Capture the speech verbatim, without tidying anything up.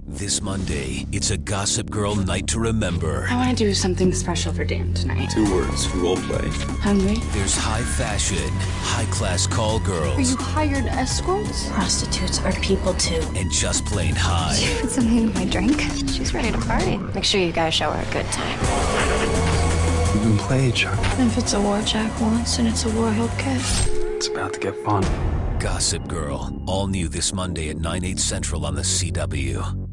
This Monday, it's a Gossip Girl night to remember. I want to do something special for Dan tonight. Two words, role play. Hungry? There's high fashion, high-class call girls. Are you hired escorts? Prostitutes are people too. And just plain high. Put something in my drink. She's ready to party. Make sure you guys show her a good time. We can play each other. If it's a war Jack wants, and it's a war he'll get. It's about to get fun. Gossip Girl, all new this Monday at nine, eight central on the C W.